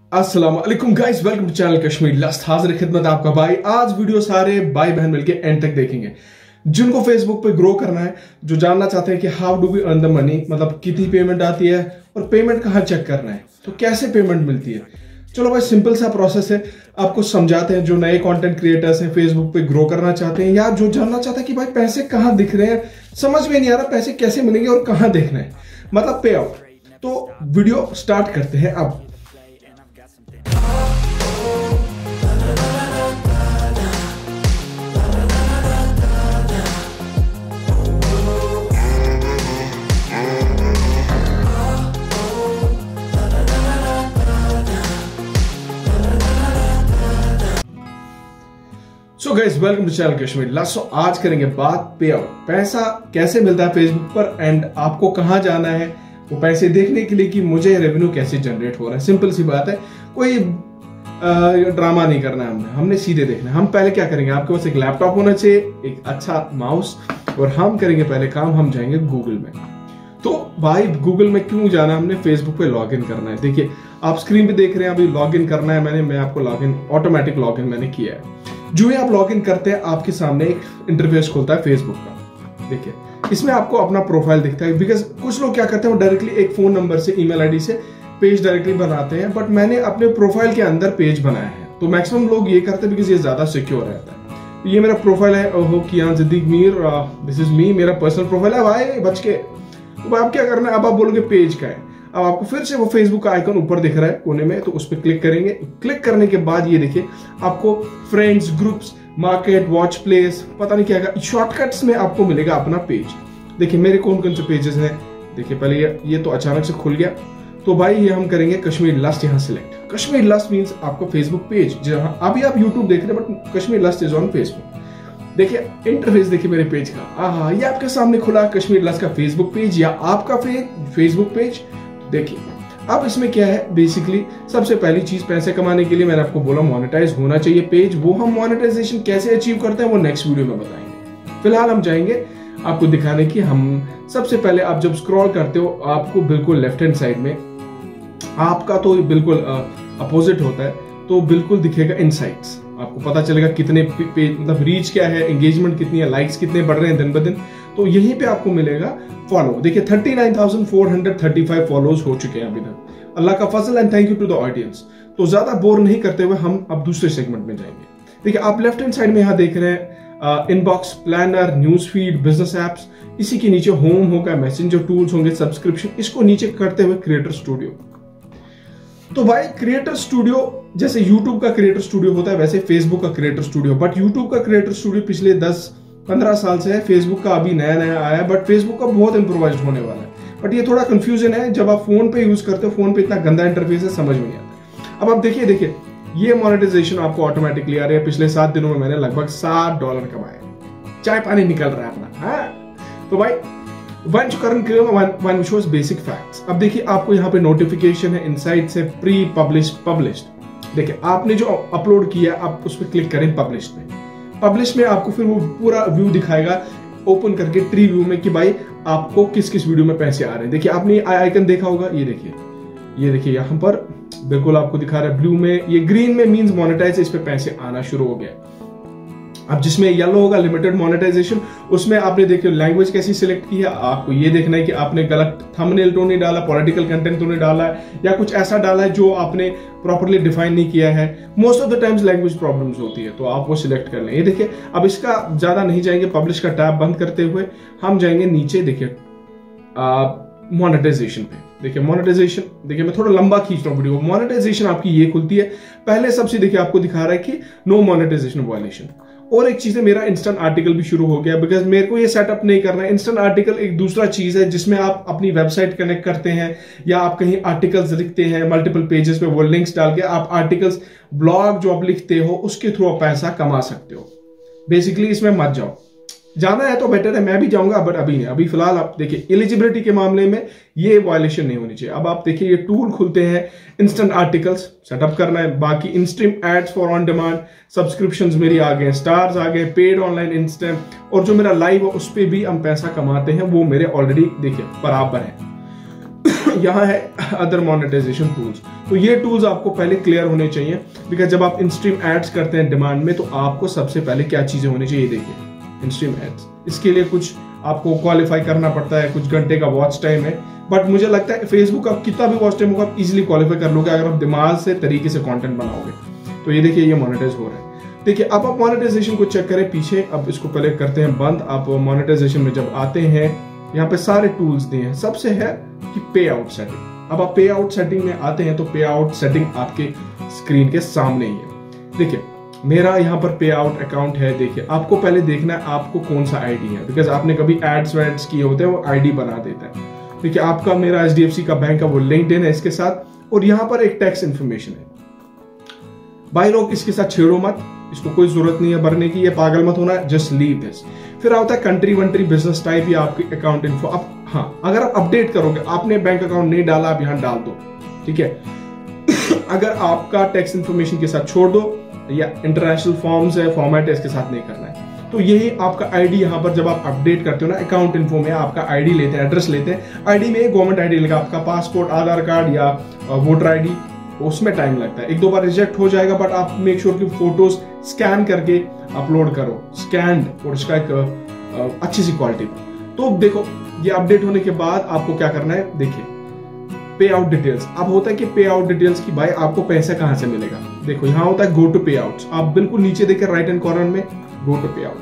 अस्सलाम वालेकुम guys, welcome to channel Kashmir lust. हाजिर खिदमत आपका भाई। आज वीडियो सारे भाई बहन मिलके एंड तक देखेंगे। जिनको फेसबुक पे ग्रो करना है, जो जानना चाहते हैं कि how do we earn the money, मतलब कितनी पेमेंट आती है और पेमेंट कहाँ चेक करना है, तो कैसे पेमेंट मिलती है। चलो भाई, सिंपल सा प्रोसेस है, आपको समझाते हैं। जो नए कंटेंट क्रिएटर्स हैं, फेसबुक पे ग्रो करना चाहते हैं, या जो जानना चाहते हैं कि भाई पैसे कहाँ दिख रहे हैं, समझ में नहीं आ रहा पैसे कैसे मिलेंगे और कहाँ देखना है, मतलब पे आउट। तो वीडियो स्टार्ट करते हैं अब। So guys, welcome to channel Kashmir lust. So आज करेंगे बात पे आउट, पैसा कैसे मिलता है फेसबुक पर एंड आपको कहां जाना है वो पैसे देखने के लिए कि मुझे रेवेन्यू कैसे जनरेट हो रहा है। सिंपल सी बात है, कोई ड्रामा नहीं करना है, हमने सीधे देखना है। हम पहले क्या करेंगे, आपके पास एक लैपटॉप होना चाहिए, एक अच्छा माउस, और हम करेंगे पहले काम, हम जाएंगे गूगल में। तो भाई गूगल में क्यों जाना, हमने फेसबुक पे लॉगिन करना है। देखिए आप स्क्रीन पे देख रहे हैं, अभी लॉगिन करना है मैं आपको लॉगिन, ऑटोमेटिक लॉगिन मैंने किया है। जो ही आप लॉगिन करते हैं, आपके सामने एक इंटरफेस खुलता है फेसबुक का। देखिए इसमें आपको अपना प्रोफाइल दिखता है, बिकॉज कुछ लोग क्या करते हैं, वो डायरेक्टली एक फोन नंबर से, ईमेल आईडी से पेज डायरेक्टली बनाते हैं, बट मैंने अपने प्रोफाइल के अंदर पेज बनाया है। तो मैक्सिमम लोग ये करते हैं बिकॉज ये ज्यादा सिक्योर रहता है। तो ये मेरा प्रोफाइल है, ओहो Kiyan Siddiq Mir, this is me, मेरा पर्सनल प्रोफाइल है भाई बच के। तो आप क्या करना है, अब आप बोलोगे पेज का है, अब आपको फिर से वो फेसबुक का आइकन ऊपर दिख रहा है कोने में, तो उस पर क्लिक करेंगे। क्लिक करने के बाद ये देखिए आपको friends, groups, market, watch place, पता नहीं क्या, शॉर्टकट्स में आपको मिलेगा अपना पेज। देखिए मेरे कौन कौन से पेजेस हैं, देखिए पहले ये तो अचानक से खुल गया। तो भाई ये हम करेंगे कश्मीर लस्ट, यहाँ सिलेक्ट। कश्मीर लस्ट मींस आपका फेसबुक पेज, जहां अभी आप यूट्यूब देख रहे हैं but Kashmir lust is on Facebook. देखिए इंटरफेस देखिए मेरे पेज का, आहा ये आपके सामने खुला कश्मीर लस्ट का फेसबुक पेज या आपका फेसबुक पेज। देखिए अब इसमें क्या है, बेसिकली सबसे पहली चीज, पैसे कमाने के लिए मैंने आपको बोला मोनेटाइज होना चाहिए पेज। वो हम मोनेटाइजेशन कैसे अचीव करते हैं वो नेक्स्ट वीडियो में बताएंगे। फिलहाल हम जाएंगे आपको दिखाने की। हम सबसे पहले आप जब स्क्रॉल करते हो, आपको बिल्कुल लेफ्ट हैंड साइड में, आपका तो बिल्कुल अपोजिट होता है, तो बिल्कुल दिखेगा इनसाइट्स। आपको पता चलेगा कितने पेज, मतलब रीच क्या है, एंगेजमेंट कितनी है, लाइक्स कितने बढ़ रहे हैं दिन ब दिन। तो यहीं पे आपको मिलेगा फॉलो। देखिए 39,435 फॉलोज हो चुके हैं अभी तक, अल्लाह का फजल and thank you to the audience. तो ज्यादा बोर नहीं करते हुए हम अब दूसरे सेगमेंट में जाएंगे। देखिए आप लेफ्ट हैंड साइड में यहाँ देख रहे हैं inbox, planner, news feed, business apps. इसी के नीचे होम होगा, मैसेंजर टूल्स होंगे, सब्सक्रिप्शन। इसको नीचे करते हुए क्रिएटर स्टूडियो। तो भाई क्रिएटर स्टूडियो जैसे यूट्यूब का क्रिएटर स्टूडियो होता है, वैसे फेसबुक का क्रिएटर स्टूडियो, बट यूट्यूब का क्रिएटर स्टूडियो पिछले 10-15 साल से है, फेसबुक का अभी नया नया आया है, बट फेसबुक का बहुत इंप्रूवाइज्ड होने वाला है। बट ये थोड़ा कंफ्यूजन है, जब आप फोन पे यूज करते हो, फोन पे इतना गंदा इंटरफेस है, समझ में नहीं आता। अब आप देखिए ये मोनेटाइजेशन आपको ऑटोमेटिकली आ रही है। पिछले 7 दिनों में मैंने लगभग $7 कमाए, चाय पानी निकल रहा है अपना। हाँ तो भाई वन शोज बेसिक फैक्ट्स। अब देखिए आपको यहाँ पे नोटिफिकेशन है, इनसाइट्स है, प्री पब्लिश्ड। देखिए आपने जो अपलोड किया, आप उस पर क्लिक करें पब्लिश में। पब्लिश में आपको फिर वो पूरा व्यू दिखाएगा ओपन करके ट्री व्यू में कि भाई आपको किस किस वीडियो में पैसे आ रहे हैं। देखिए आपने आइकन देखा होगा, ये देखिए यहाँ पर बिल्कुल आपको दिखा रहा है ब्लू में, ये ग्रीन में मींस मोनेटाइज, इस पे पैसे आना शुरू हो गया। अब जिसमें येलो होगा लिमिटेड मोनेटाइजेशन, उसमें आपने देखिए लैंग्वेज कैसी सिलेक्ट की है। आपको ये देखना है कि आपने गलत थंबनेल तो नहीं डाला, पॉलिटिकल कंटेंट तो नहीं डाला है, या कुछ ऐसा डाला है जो आपने प्रॉपर्ली डिफाइन नहीं किया है। Most of the times language problems होती है, तो आप वो सिलेक्ट कर लें। ये देखिए अब इसका ज्यादा नहीं जाएंगे, पब्लिश का टैब बंद करते हुए हम जाएंगे नीचे। देखिए मोनेटाइजेशन पे, देखिए मोनेटाइजेशन, देखिए मैं थोड़ा लंबा खींच रहा हूँ वीडियो। मोनेटाइजेशन आपकी ये खुलती है, पहले सबसे देखिए आपको दिखा रहा है कि नो मोनेटाइजेशन वायलेशन। और एक चीज है, मेरा इंस्टेंट आर्टिकल भी शुरू हो गया, बिकॉज मेरे को ये सेटअप नहीं करना है। इंस्टेंट आर्टिकल एक दूसरा चीज है जिसमें आप अपनी वेबसाइट कनेक्ट करते हैं, या आप कहीं आर्टिकल्स लिखते हैं मल्टीपल पेजेस पे, वो लिंक्स डाल के आप आर्टिकल्स, ब्लॉग जो आप लिखते हो उसके थ्रू आप पैसा कमा सकते हो। बेसिकली इसमें मत जाओ, जाना है तो बेटर है, मैं भी जाऊंगा बट अभी नहीं। अभी फिलहाल आप देखिए एलिजिबिलिटी के मामले में ये वायलेशन नहीं होनी चाहिए। अब आप देखिए ये टूल खुलते हैं, इंस्टेंट आर्टिकल्स सेटअप करना है, बाकी instream ads for on demand, subscriptions मेरी आ गए, स्टार्स आ गए, पेड ऑनलाइन इंस्टेंट, और जो मेरा लाइव है उस पर भी हम पैसा कमाते हैं, वो मेरे ऑलरेडी देखिए बराबर है। यहाँ है अदर मोनेटाइजेशन टूल्स। तो ये टूल्स आपको पहले क्लियर होने चाहिए, बिकॉज जब आप इनस्ट्रीम एड्स करते हैं डिमांड में, तो आपको सबसे पहले क्या चीजें होनी चाहिए देखिए, इनस्ट्रीम एड्स। इसके लिए कुछ आपको क्वालिफाई करना पड़ता है, कुछ घंटे का वॉच टाइम है, बट मुझे लगता है फेसबुक का कितना भी वॉच टाइम होगा आप इजिली क्वालिफाई कर लोगे अगर आप दिमाग से तरीके से कंटेंट बनाओगे। तो ये देखिए, ये मोनेटाइज हो रहा है। देखिए, अब आप मोनेटाइजेशन को चेक करें पीछे। अब इसको पहले करते हैं बंद। आप मोनेटाइजेशन में जब आते हैं, यहाँ पे सारे टूल्स दिए हैं। सबसे है कि पे आउट सेटिंग। अब आप पे आउट सेटिंग में आते हैं तो पे आउट सेटिंग आपके स्क्रीन के सामने ही है। देखिए, मेरा यहाँ पर पे आउट अकाउंट है। देखिए, आपको पहले देखना है आपको कौन सा आईडी है, बिकॉज आपने कभी एड्स वैड्स किए होते हैं, वो आईडी बना देता है। देखिए, आपका मेरा HDFC का बैंक है, वो लिंक्डइन है इसके साथ, और यहाँ पर एक टैक्स इन्फॉर्मेशन है। भाई लोग, इसके साथ छेड़ो मत, इसको कोई जरूरत नहीं है भरने की, ये पागल मत होना, जस्ट लीव दिस। फिर आता है कंट्री वंट्री, बिजनेस टाइप या आपकी अकाउंट इन्फो। अब हाँ, अगर आप अपडेट करोगे, आपने बैंक अकाउंट नहीं डाला, आप यहाँ डाल दो, ठीक है। अगर आपका टैक्स इन्फॉर्मेशन के साथ छोड़ दो, या इंटरनेशनल फॉर्म्स है, फॉर्मेट है, इसके साथ नहीं करना है। तो यही आपका आईडी यहाँ पर जब आप अपडेट करते हो ना, अकाउंट इन्फो में आपका आईडी लेते हैं, एड्रेस लेते हैं। आईडी में एक गवर्नमेंट आईडी लेगा, आपका पासपोर्ट, आधार कार्ड या वोटर आईडी, उसमें टाइम लगता है, एक दो बार रिजेक्ट हो जाएगा, बट आप मेक श्योर कि फोटोज स्कैन करके अपलोड करो, स्कैन, और इसका एक अच्छी सी क्वालिटी। तो देखो, ये अपडेट होने के बाद आपको क्या करना है, देखिए पे आउट डिटेल्स। अब होता है कि पे आउट डिटेल्स की भाई आपको पैसा कहां से मिलेगा। देखो, यहाँ होता है गो टू पे आउट्स। आप बिल्कुल नीचे देखिए राइट हैंड कॉर्नर में गो टू पे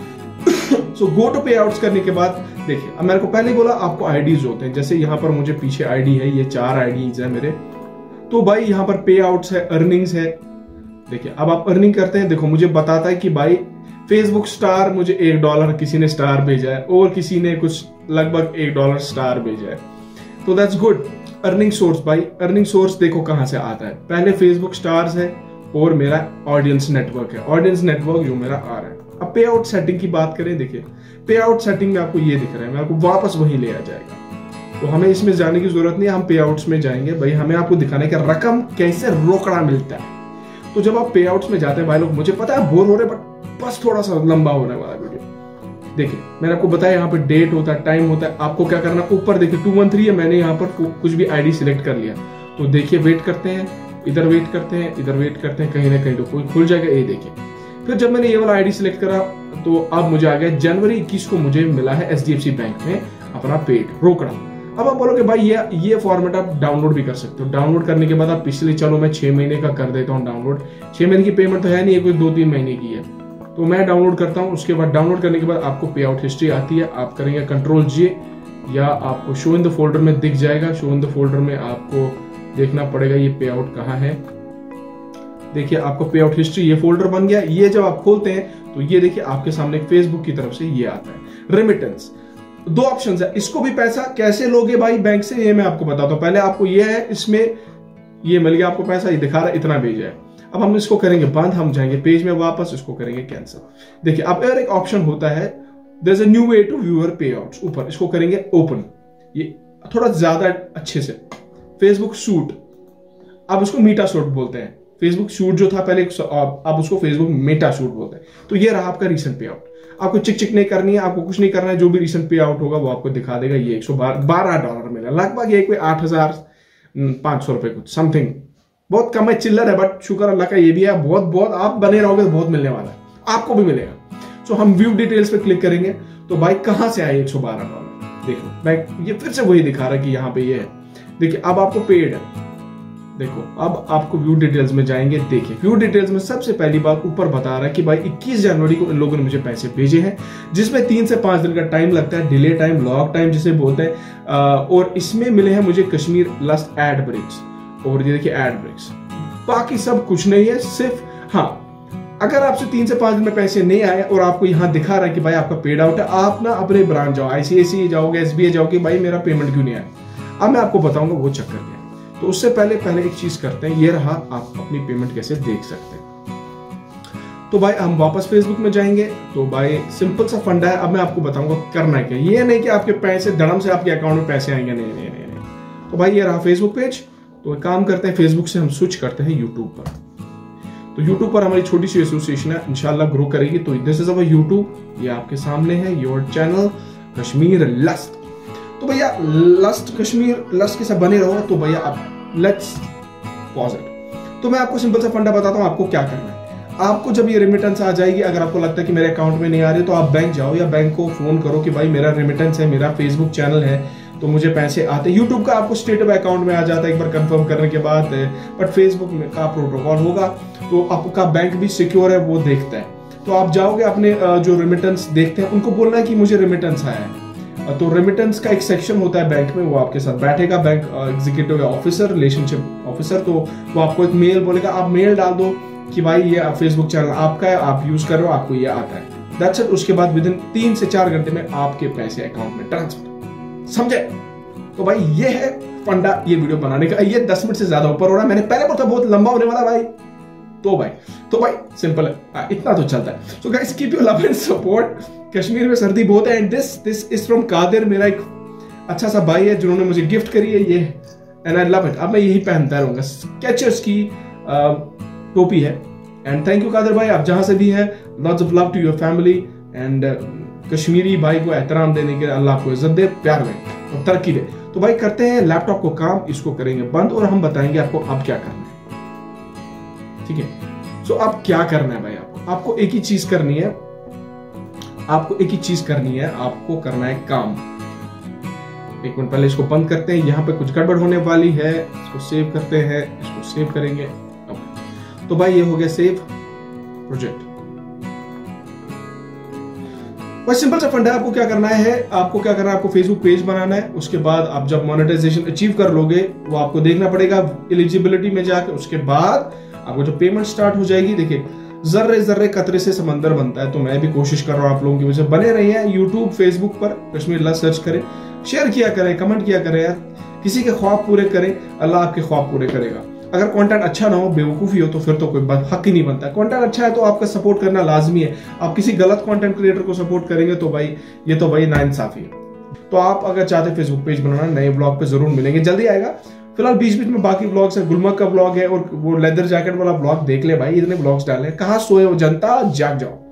outs. So go to payouts करने के बाद देखिए, अब मैंने को पहले बोला आपको आईडीज होते हैं, जैसे यहाँ पर मुझे पीछे आईडी है, ये 4 आईडीज है मेरे। तो भाई यहाँ पर पे आउट्स है, अर्निंग्स है। देखिए, अब आप अर्निंग करते हैं, देखो मुझे बताता है कि भाई फेसबुक स्टार मुझे $1 किसी ने स्टार भेजा है, और किसी ने कुछ लगभग $1 स्टार भेजा है। तो दैट्स गुड। अर्निंग सोर्स, भाई अर्निंग सोर्स देखो कहां से आता है। पहले फेसबुक स्टार्स है और मेरा ऑडियंस नेटवर्क है, ऑडियंस नेटवर्क जो मेरा आ रहा है। अब पे आउट सेटिंग की बात करें, देखिए पे आउट सेटिंग में आपको ये दिख रहा है, मैं आपको वापस वही ले आ जाएगा। तो हमें इसमें जाने की जरूरत नहीं है, हम पे आउट्स में जाएंगे। भाई हमें आपको दिखाने का रकम कैसे रोकड़ा मिलता है। तो जब आप पे आउट्स में जाते हैं भाई लोग, मुझे पता है बोर हो रहे, बट बस थोड़ा सा लंबा होने वाला वीडियो। देखिए, मैंने आपको बताया यहाँ पे डेट होता है, टाइम होता है। आपको क्या करना, ऊपर देखिए 213 है, मैंने यहाँ पर कुछ भी आईडी सिलेक्ट कर लिया। तो देखिए, वेट करते हैं, इधर वेट करते हैं, इधर वेट करते हैं, कहीं ना कहीं तो कोई खुल जाएगा। ये देखिए, फिर जब मैंने ये वाला आईडी सिलेक्ट करा, तो अब मुझे आ गया जनवरी 21 को मुझे मिला है HDFC बैंक में अपना पेड रोकड़ा। अब आप बोलोगे भाई ये फॉर्मेट आप डाउनलोड भी कर सकते हो। डाउनलोड करने के बाद आप पिछले, चलो मैं 6 महीने का कर देता हूँ डाउनलोड। 6 महीने की पेमेंट तो है नहीं, कोई 2-3 महीने की है, तो मैं डाउनलोड करता हूँ। उसके बाद डाउनलोड करने के बाद आपको पे आउट हिस्ट्री आती है, आप करेंगे Ctrl+J, या आपको शो इन द फोल्डर में दिख जाएगा। शो इन द फोल्डर में आपको देखना पड़ेगा ये पे आउट कहाँ है। देखिए, आपको पे आउट हिस्ट्री, ये फोल्डर बन गया। ये जब आप खोलते हैं तो ये देखिए आपके सामने फेसबुक की तरफ से ये आता है रेमिटेंस। 2 ऑप्शंस है, इसको भी पैसा कैसे लोगे भाई बैंक से, ये मैं आपको बताता हूँ। पहले आपको ये है, इसमें ये मिल गया आपको पैसा, ये दिखा रहा है इतना भेजा है। अब हम इसको करेंगे बंद, हम जाएंगे पेज में वापस, इसको करेंगे कैंसिल। देखिए, अब और एक ऑप्शन होता है, there is a new way to view your payouts, ऊपर इसको करेंगे ओपन। ये थोड़ा ज्यादा अच्छे से, फेसबुक सूट, अब उसको मीटा सूट बोलते हैं। फेसबुक सूट जो था पहले, अब उसको फेसबुक मेटा सूट बोलते हैं। तो ये रहा आपका रीसेंट पे आउट। आपको चिक चिक नहीं करनी है, आपको कुछ नहीं करना है, जो भी रीसेंट पे आउट होगा वो आपको दिखा देगा। ये $112 मिला, लगभग ये कोई 8,500 रुपए कुछ समथिंग, बहुत कम है, चिल्लर है, बट शुक्र अल्लाह का ये भी है। बहुत आप बने रहोगे तो बहुत मिलने वाला है, आपको भी मिलेगा। सो हम व्यू डिटेल्स पे क्लिक करेंगे, तो भाई कहां से आए $112। देखो भाई, ये फिर से वही दिखा रहा है कि यहाँ पे ये है। देखिए, अब आपको पेड है। देखो, अब आपको व्यू डिटेल्स में जाएंगे। देखिए, व्यू डिटेल्स में सबसे पहली बात ऊपर बता रहा है कि भाई 21 जनवरी को इन लोगों ने मुझे पैसे भेजे हैं, जिसमें 3 से 5 दिन का टाइम लगता है, डिले टाइम, लॉग टाइम जिसे बोलते हैं। और इसमें मिले हैं मुझे कश्मीर लस्ट एड ब्रेक्स, और ये देखिए एड ब्रेक्स। बाकी सब कुछ नहीं है, सिर्फ हाँ, अगर आपसे 3 से 5 दिन में पैसे नहीं आए और आपको यहाँ दिखा रहा है कि भाई आपका पेड आउट है, आप ना अपने ब्रांच जाओ, ICICI जाओगे, SBI जाओगे, भाई मेरा पेमेंट क्यों नहीं आया। अब मैं आपको बताऊंगा वो चक्कर क्या है। तो उससे पहले एक चीज करते हैं, ये रहा, आप अपनी पेमेंट कैसे देख सकते हैं। तो भाई हम वापस फेसबुक में जाएंगे। तो भाई सिंपल सा फंडा है, अब मैं आपको बताऊंगा करना क्या। ये नहीं कि आपके पैसे धड़म से आपके अकाउंट में पैसे आएंगे, नहीं। तो भाई ये रहा फेसबुक पेज। तो काम करते हैं, फेसबुक से हम स्विच करते हैं यूट्यूब पर। तो यूट्यूब पर हमारी छोटी सी एसोसिएशन है, इंशाल्लाह ग्रो करेगी। तो दिस इज अवर यूट्यूब, ये आपके सामने है, योर चैनल कश्मीर लस्ट। तो भैया लस्ट कश्मीर लस्ट के साथ बने रहो। तो भैया अब लेट्स पॉज इट। तो मैं आपको सिंपल सा फंडा बताता हूँ आपको क्या करना है। आपको जब ये रेमिटेंस आ जाएगी, अगर आपको लगता है कि मेरे अकाउंट में नहीं आ रही, तो आप बैंक जाओ या बैंक को फोन करो कि भाई मेरा रेमिटेंस है, मेरा फेसबुक चैनल है, तो मुझे पैसे आते। यूट्यूब का आपको स्टेट ऑफ अकाउंट में आ जाता है एक बार कंफर्म करने के बाद, बट फेसबुक का प्रोटोकॉल होगा तो आपका बैंक भी सिक्योर है, वो देखता है। तो आप जाओगे अपने जो रेमिटेंस देखते हैं उनको बोलना है कि मुझे रेमिटेंस आया है। तो रेमिटेंस का एक सेक्शन होता है बैंक में, वो आपके साथ बैठेगा, बैंक एग्जीक्यूटिव या ऑफिसर, रिलेशनशिप ऑफिसर। तो वो आपको एक मेल बोलेगा, आप मेल डाल दो कि भाई ये फेसबुक चैनल आपका है, आप यूज कर रहे हो, आपको ये आता है। That's it. उसके बाद विदिन 3 से 4 घंटे में आपके पैसे अकाउंट में ट्रांसफर। समझे? तो भाई ये है फंडा ये वीडियो बनाने का। ये 10 मिनट से ज्यादा ऊपर हो रहा है, मैंने पहले बोला था बहुत लंबा होने वाला भाई। तो भाई सिंपल है, इतना तो चलता है। So guys keep your love and support. Kashmir में सर्दी बहुत है and this is from Qadir, मेरा एक अच्छा सा भाई है जिन्होंने मुझे गिफ्ट करी है ये, एंड आई लव इट। अब मैं यही पहनता रहूंगा। स्केचर्स की टोपी है। एंड थैंक यू कादिर भाई, आप जहां से भी है, lots of love to your family. And Kashmiri भाई को एहतराम देने के लिए अल्लाह आपको इज्जत दे, प्यार दे और तरक्की दे। तो भाई करते हैं लैपटॉप को काम, इसको करेंगे बंद और हम बताएंगे आपको अब क्या करना है। ठीक है? सो अब क्या करना है भाई? आपको एक ही चीज करनी है, आपको करना है काम। एक मिनट पहले इसको बंद करते हैं, यहाँ पे कुछ गड़बड़ होने वाली है, इसको सेव करते हैं, इसको सेव करेंगे। तो भाई ये हो गया सेव प्रोजेक्ट। भाई सिंपल सा फंडा है। आपको क्या करना है, आपको फेसबुक पेज बनाना है। उसके बाद आप जब मोनेटाइजेशन अचीव कर लोगे, वो आपको देखना पड़ेगा एलिजिबिलिटी में जाके। उसके बाद आपको जब पेमेंट स्टार्ट हो जाएगी, देखिए जर्रे जर्रे कतरे से समंदर बनता है। तो मैं भी कोशिश कर रहा हूं आप लोगों की वजह से। बने रहिए यूट्यूब फेसबुक पर कश्मीर लस्ट सर्च करें, शेयर किया करें, कमेंट किया करें यार, किसी के ख्वाब पूरे करें, अल्लाह आपके ख्वाब पूरे करेगा। अगर कंटेंट अच्छा ना हो, बेवकूफी हो, तो फिर तो कोई हक ही नहीं बनता। कंटेंट अच्छा है तो आपका सपोर्ट करना लाजमी है। आप किसी गलत कंटेंट क्रिएटर को सपोर्ट करेंगे तो भाई ये तो भाई नाइंसाफी है। तो आप अगर चाहते फेसबुक पेज बनाना, नए ब्लॉग पे जरूर मिलेंगे, जल्दी आएगा। फिलहाल बीच बीच में बाकी ब्लॉग्स है, गुलमर्ग का ब्लॉग है और वो लेदर जैकेट वाला ब्लॉग देख ले भाई, इतने ब्लॉग्स डाले। कहाँ सोए हो जनता, जाग जाओ।